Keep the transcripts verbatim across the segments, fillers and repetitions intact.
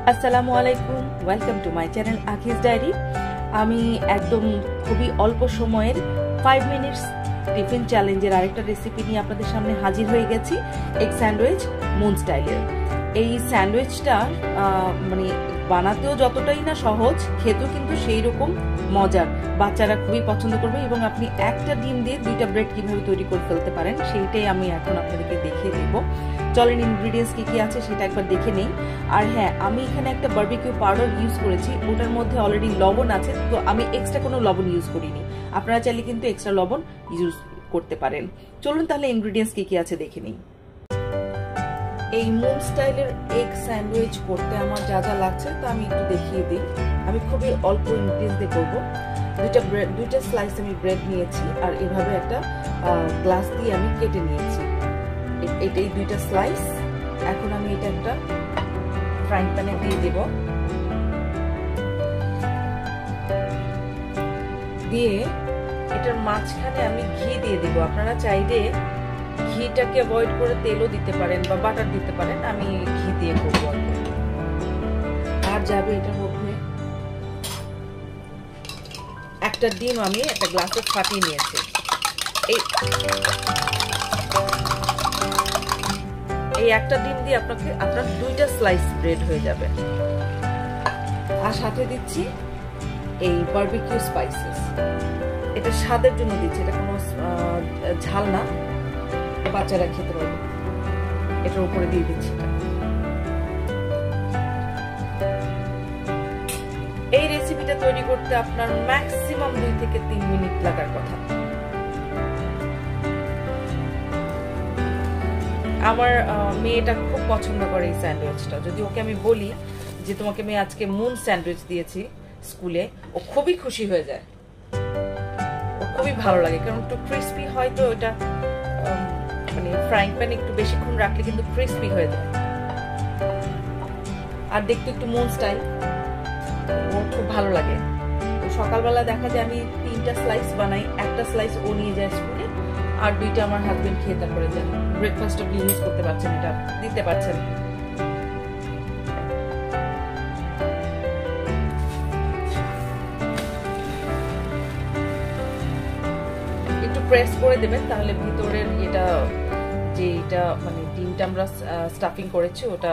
আসসালামু আলাইকুম, welcome to my channel Akhi's diary. আমি একদম খুবই অল্প সময়ের ফাইভ মিনিটস টিফিন চ্যালেঞ্জের আরেকটা রেসিপি নিয়ে আপনাদের সামনে হাজির হয়ে গেছি, এগ স্যান্ডউইচ মুন স্টাইলের। এই স্যান্ডউইচটা মানে বানাতেও যতটাই না সহজ, খেতেও কিন্তু সেই রকম মজার। বাচ্চারা খুবই পছন্দ করবে এবং আপনি একটা ডিম দিয়ে দুইটা ব্রেড কিভাবে তৈরি করে ফেলতে পারেন সেইটাই আমি এখন আপনাদেরকে দেখিয়ে দেব। চলেন ইনগ্রিডিয়েন্টস কি কি আছে সেটা একবার দেখে নেই। আর হ্যাঁ, আমি এখানে একটা বারবিকিউ পাউডার ইউজ করেছি, ওটার মধ্যে অলরেডি লবণ আছে, তো আমি এক্সট্রা কোনো লবণ ইউজ করিনি। আপনারা চাইলে কিন্তু এক্সট্রা লবণ ইউজ করতে পারেন। চলুন তাহলে ইনগ্রিডিয়েন্টস কি কি আছে দেখে নিই। এই মুন স্টাইলের এগ স্যান্ডউইচ করতে আমার যা যা লাগছে তা আমি একটু দেখিয়ে দিই। আমি খুবই অল্প ইনগ্রিডিয়েন্টস দিয়ে করবো। দুইটা ব্রেড দুইটা স্লাইস আমি ব্রেড নিয়েছি আর এভাবে একটা গ্লাস দিয়ে আমি কেটে নিয়েছি। এটাই দুইটা স্লাইস। এখন আমি এটা একটা ফ্রাইং প্যানে দিয়ে দেব, দিয়ে এটার মাঝখানে আমি ঘি দিয়ে দেব। আপনারা চাইলে ঘিটাকে অ্যাভয়েড করে তেলও দিতে পারেন বা বাটার দিতে পারেন, আমি ঘি দিয়ে করব। আর যাবে এটার মধ্যে একটা ডিম আমি একটা গ্লাসে ফাটিয়ে নিয়েছি। এই এই একটা ডিম দিয়ে আপনাকে আপনার দুইটা স্লাইস ব্রেড হয়ে যাবে। আর সাথে দিচ্ছি এই বারবিকিউ স্পাইসেস, এটা স্বাদের জন্য দিচ্ছি, এটা কোনো ঝাল না, বাচ্চারা খেতে পারবে। এটার উপরে দিয়ে দিচ্ছি। এই রেসিপিটা তৈরি করতে আপনার ম্যাক্সিমাম দুই থেকে তিন মিনিট লাগার কথা। আমার মেয়েটা খুব পছন্দ করে এই স্যান্ডউইচটা। যদি ওকে আমি বলি যে তোমাকে আমি আজকে মুন স্যান্ডউইচ দিয়েছি স্কুলে, ও খুবই খুশি হয়ে যায়, ও খুবই ভালো লাগে, কারণ একটু ক্রিস্পি হয়, তো এটা মানে ফ্রাইং প্যানে একটু বেশিক্ষণ রাখলে কিন্তু ক্রিস্পি হয়ে যায়। আর দেখতে একটু মুন স্টাইল, ওর খুব ভালো লাগে। তো সকালবেলা দেখা যায় আমি তিনটা স্লাইস বানাই, একটা স্লাইস ও নিয়ে যায় স্কুলে, আর দুইটা আমার হাজবেন্ড খেয়ে তারপরে যায়। ব্রেকফাস্ট আপনি ইউজ করতে পারছেন, এটা দিতে পারছেন। একটু প্রেস করে দেবেন, তাহলে ভিতরের এটা যে এটা মানে ডিমটা আমরা স্টাফিং করেছি ওটা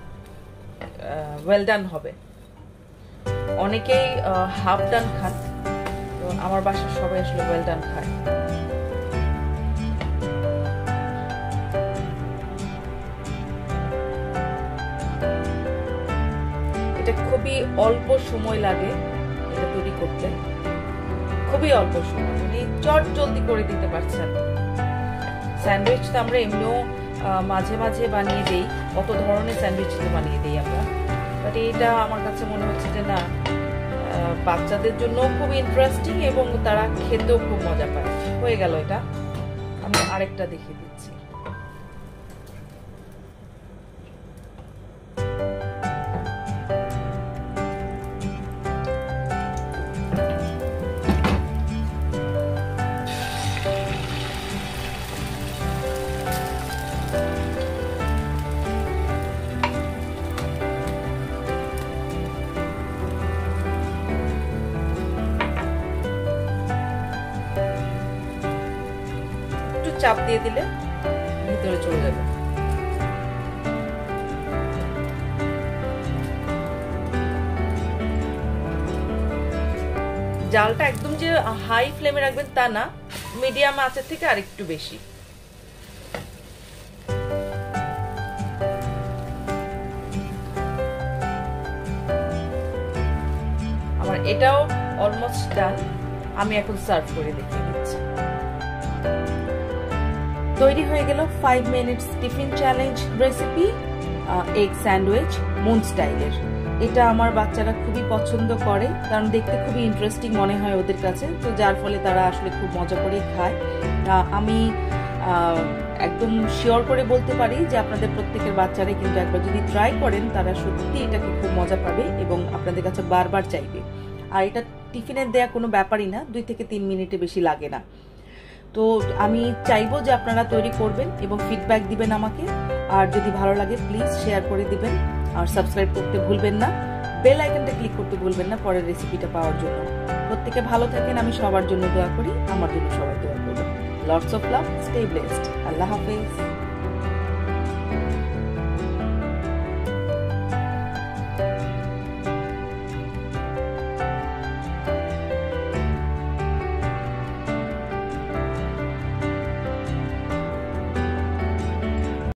ওয়েল ডান হবে। অনেকেই হাফ ডান খান, তো আমার বাসার সবাই আসলে ওয়েল ডান খায়। এটা খুবই অল্প সময় লাগে এটা তৈরি করতে, খুবই অল্প সময়, মানে চট জলদি করে দিতে পারছেন। স্যান্ডউইচ তো আমরা এমনিও মাঝে মাঝে বানিয়ে দেই, কত ধরনের স্যান্ডউইচ তো বানিয়ে দেই আমরা, বাট এটা আমার কাছে মনে হচ্ছে যে না, বাচ্চাদের জন্য খুব ইন্টারেস্টিং এবং তারা খেতেও খুব মজা পায়। হয়ে গেল এটা, আমি আরেকটা দেখিয়ে দিচ্ছি। চাপ দিয়ে দিলে ভিতরে চলে যাবে। জালটা একদম যে হাই ফ্লেমে রাখবেন তা না, মিডিয়াম আঁচের থেকে আরেকটু বেশি। আমার এটাও অলমোস্ট ডান, আমি এখন সার্ভ করে দেখিয়ে দিচ্ছি। তৈরি হয়ে গেল five minutes tiffin challenge recipe egg sandwich moon স্টাইলের। এটা আমার বাচ্চারা খুবই পছন্দ করে, কারণ দেখতে খুবই ইন্টারেস্টিং মনে হয় ওদের কাছে, তো যার ফলে তারা আসলে খুব মজা করেই খায়। আমি একদম শিওর করে বলতে পারি যে আপনাদের প্রত্যেকের বাচ্চারাই কিন্তু একবার যদি ট্রাই করেন তারা সত্যি এটাকে খুব মজা পাবে এবং আপনাদের কাছে বারবার চাইবে। আর এটা টিফিনের দেয়া কোনো ব্যাপারই না, দুই থেকে তিন মিনিটে বেশি লাগে না। তো আমি চাইবো যে আপনারা তৈরি করবেন এবং ফিডব্যাক দিবেন আমাকে। আর যদি ভালো লাগে প্লিজ শেয়ার করে দিবেন। আর সাবস্ক্রাইব করতে ভুলবেন না, বেল আইকনটা ক্লিক করতে ভুলবেন না পরের রেসিপিটা পাওয়ার জন্য। প্রত্যেকে ভালো থাকেন, আমি সবার জন্য দোয়া করি, আমার জন্য সবাই দোয়া করবেন। Lots of love, stay blessed. আল্লাহ হাফেজ।